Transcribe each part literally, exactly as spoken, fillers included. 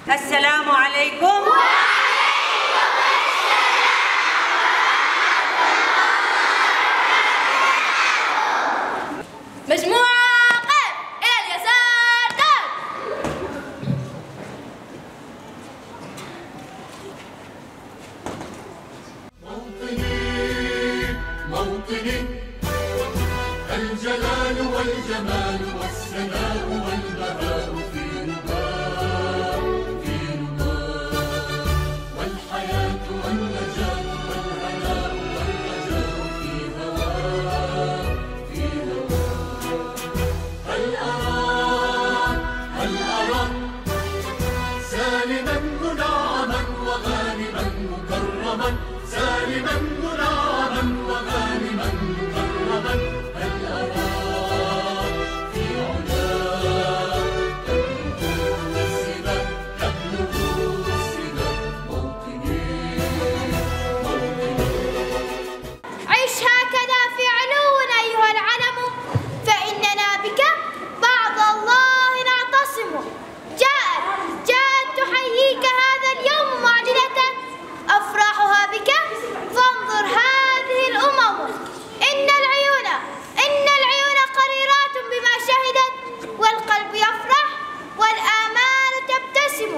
السلام عليكم. مجموعة قف إلى اليسار قف. موطني موطني الجلال والجمال والسناء والبهاء في رباء في رباء والحياة والنجاة والهناء والرجاء في هواء في هواء. هل أراك هل أراك سالما منعما وغانما مكرما سالما منعما وغانما مكرما. هل أراك في علاك تبلغ السما تبلغ السما موطني موطني. عش هكذا في علو أيها العلم، فإننا بك بعد الله نعتصم. جاءت جاءت تحييك هذا اليوم معجلة أفراحها بك، فانظر هذه الأمم. إن العيون إن العيون قريرات بما شهدت، والقلب يفرح والآمال تبتسم.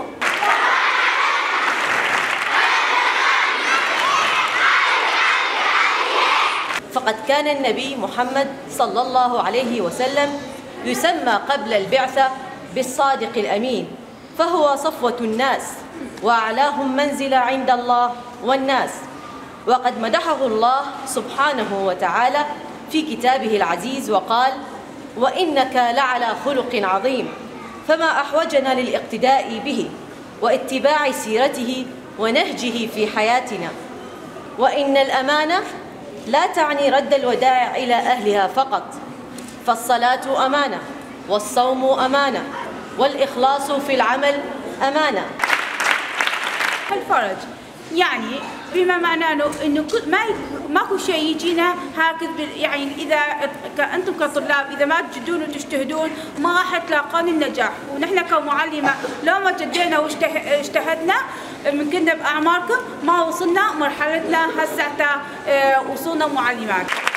فقد كان النبي محمد صلى الله عليه وسلم يسمى قبل البعثة بالصادق الأمين، فهو صفوة الناس وأعلاهم منزلة عند الله والناس. وقد مدحه الله سبحانه وتعالى في كتابه العزيز وقال: وإنك لعلى خلق عظيم. فما أحوجنا للاقتداء به واتباع سيرته ونهجه في حياتنا. وإن الأمانة لا تعني رد الودائع إلى أهلها فقط، فالصلاة أمانة، والصوم أمانة، والإخلاص في العمل أمانة. الفرج يعني بما معناه انه ما ماكو شيء يجينا هكذا، يعني اذا انتم كطلاب اذا ما تجدون وتجتهدون ما راح تلاقون النجاح. ونحن كمعلمه لو ما جدينا واجتهدنا من كنا باعماركم ما وصلنا مرحلتنا هسه وصلنا معلمات.